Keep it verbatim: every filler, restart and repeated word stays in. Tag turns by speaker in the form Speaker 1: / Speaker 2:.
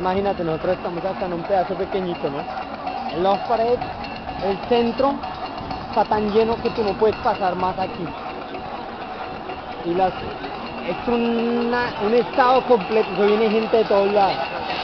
Speaker 1: imagínate, nosotros estamos hasta en un pedazo pequeñito, ¿no? Las paredes, el centro está tan lleno que tú no puedes pasar más aquí. Y las, es una, un estado completo, que viene gente de todos lados.